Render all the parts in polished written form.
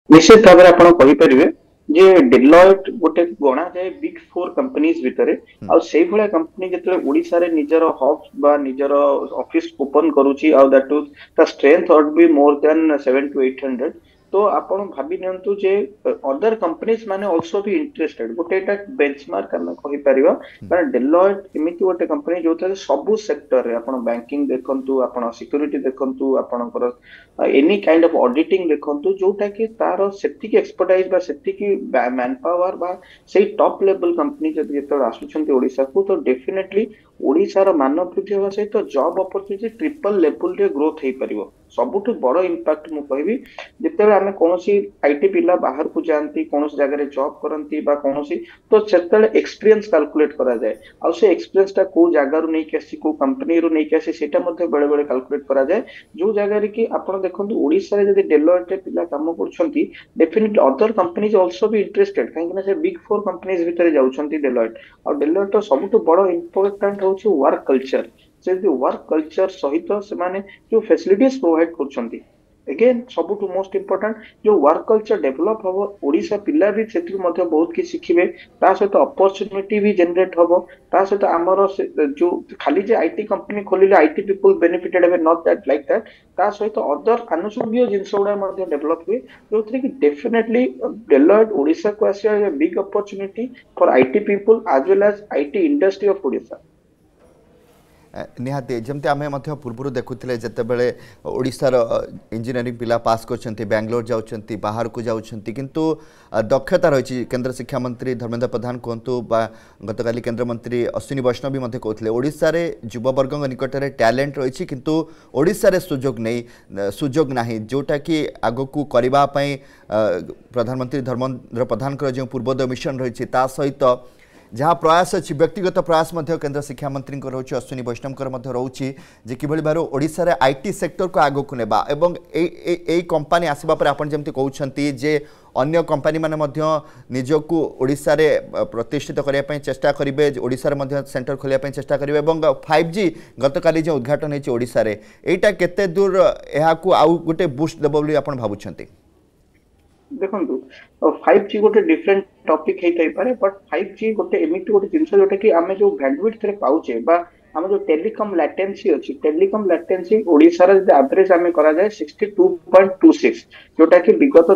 निश्चित भाव में आपण कहि परिबे जे डेलॉयट गोटे गणा जाए बिग फोर कंपनीज भितरे हम्म, आ सेई भलिया कंपनी जतले ओडिसा रे निजर हब बा निजर ऑफिस ओपन करूची आ that to the strength would be more than 7 to 800 तो आपण भाबी नियंतु जे अदर कंपनीज माने आल्सो बी इंटरेस्टेड गोटे एटा बेंचमार्क हम कहि परिबा हम्म, कारण डेलॉयट एमिति गोटे कंपनी जो थे सब सेक्टर रे आपण बैंकिंग देखंतु आपण सिक्योरिटी देखंतु आपणकर एनी काइंड ऑफ ऑडिटिंग देखंतु जोटा कि तार सेतिकी एक्सपर्टाइज बा सेतिकी मैन पावर बा सेही टॉप लेवल कंपनी जब जेतोड़ आसुछंती ओडिसा को तो डेफिनेटली ओडिसा रो मानव वृद्धि होगा सहित जॉब अपॉर्चुनिटी ट्रिपल लेवल रे ग्रोथ हेई परिबो सबुठु बड़ इंपैक्ट मु कहबी जेतेबे आमे कोनोसी आईटी पिला बाहर को जानती कोनोसी जगह रे जॉब करंती बा कोनोसी तो सेतेले एक्सपीरियंस कैलकुलेट करा जाए आ से एक्सपीरियंस टा को जगह रो नै केसी को कंपनी रो नै केसी सेटा मध्ये बड़े बड़े कैलकुलेट करा जाए जो जगह रे कि आपण देखंतु ओडिसा रे जदि डेलोइट रे पिला काम करछंती definitely other companies also be interested काहे कि से बिग फोर कंपनीज भितरे जाउछंती डेलोइट और डेलोइट रो सबुठु बड़ इंपोर्टेंट होछि वर्क कल्चर से वर्क कल्चर सहित से माने जो फैसिलिटीज प्रोवाइड करछंती अगेन सबुठु मोस्ट इंपोर्टेंट जो वर्क कल्चर डेवलप हबो ओडिसा पिला भी सेति मध्ये बहुत कि शिखिबे ता सहित अपॉर्चुनिटी भी जनरेट हबो ता सहित हमर जो खाली जे आईटी कंपनी खोलिले आईटी पीपल बेनिफिटेड हेबे नॉट दैट लाइक दैट ता सहित अदर अनुषंगीय जिंस गुडा मध्ये डेवलप हुए जोथरे कि डेफिनेटली डेलोइट ओडिसा को आसिया big opportunity for IT people as well as IT industry of Odisha निहाती जमती आम पूर्व देखुले जितेबले ओडिशार इंजीनियरिंग पिला पास कर बैंगलोर जाऊँच बाहर को जाऊँच किंतु दक्षता रही केंद्र शिक्षा मंत्री धर्मेंद्र प्रधान कहतु गतकाली केंद्र मंत्री अश्विनी वैष्णव भी कहते ओडिशा रे युववर्ग निकट में टैलेंट रही किंतु ओडिशा रे सुजोग ना जोटा कि आग को करने प्रधानमंत्री धर्मेंद्र प्रधान जो पूर्वोदय मिशन रही सहित जहाँ प्रयास अच्छी व्यक्तिगत प्रयास केंद्र शिक्षा मंत्री रोचे अश्विनी वैष्णव रोचे जे किभली भाव ओडिशा रे आईटी सेक्टर को आग को नेबा एवं ए कंपनी आसवा पर आपण जेमती कहउछंती जे अन्य कंपनी माने मध्य निजको ओडिशा रे प्रतिष्ठित करने ପାଇଁ चेष्टा करेंगे ओडिशा रे मध्य सेंटर खोलिया ପାଇଁ चेष्टा करेंगे एवं 5G गतकाली जो उद्घाटन होती ओडिशा रे एटा केते दूर एहा को आउ गोटे बूस्ट देबो बोली आपण भाबुछंती देखंतु 5G गोटे डिफरेंट टॉपिक हेई पारे बट 5G गोटे एमिति गोटे जिंस जोटा कि आमे जो बैंडविड्थ रे पाउचे बा हम जो टेलीकॉम लैटेंसी अछि टेलीकॉम लैटेंसी ओडिसा रे एवरेज आमे करा जाय 62.26 जोटा कि विगत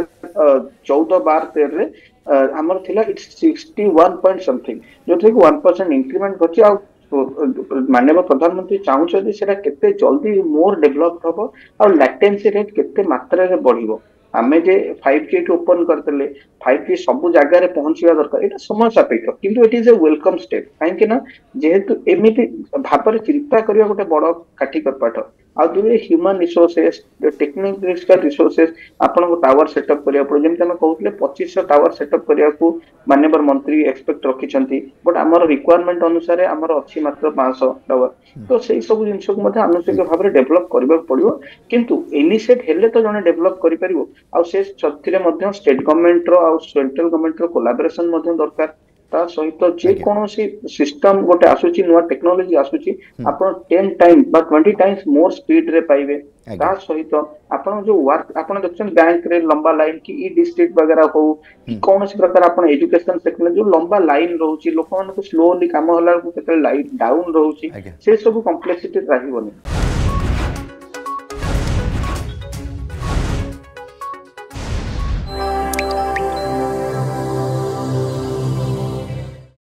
2014-12 रे हमर थिला इट्स 61 पॉइंट समथिंग जो कि 1% इंक्रीमेंट होछि आ माननीय प्रधानमंत्री चाहूछथि सेटा केते जल्दी मोर डेवलप हबो और लैटेंसी रेट केते मात्रा रे बढ़िबो आमे जे 5G ओपन करतले 5G सब जगह रे पहुंचवा दरकार एटा समय सापेक्ष किंतु it is a welcome step काहे कि ना जेहेतु एमिति भापर चिंता करिया गोटे बड़ काठिकर पाठ आ दुरे ह्यूमन रिसोर्सेस टेक्निकल रिसोर्सेस आपन को टावर सेटअप करिया पड़े जेम हम कहउतले 2500 टावर सेटअप करिया को माननीय मंत्री एक्सपेक्ट रखिछंती बट हमर रिक्वायरमेंट अनुसार हमर अछि मात्र 500 टावर तो सेही सब जिंस को मध्ये आनुषंगिक भाव रे डेवलप करबा पड़ियो किंतु इनिशिएट हेले तो जने डेवलप करि परिबो आ से छथिरे मध्ये स्टेट गवर्नमेंट रो आ सेंट्रल गवर्नमेंट रो कोलैबोरेशन मध्ये दरकार ता सहित जे कोनोसी सिस्टम गोटे आसुची नुवा टेक्नोलॉजी आसुची आपण 10 टाइम बा 20 टाइम्स मोर स्पीड रे पाइबे ता सहित आपण जो वर्क आपण देखछन बैंक रे लंबा लाइन की ई डिस्ट्रिक्ट वगैरह हो कि कोनोसी प्रकार आपण एजुकेशन सेक्टर जो लंबा लाइन रहउची लोक मन को स्लोली काम होला को केते लाइन डाउन रहउची से सब कॉम्प्लेक्सिटी रहिबोनी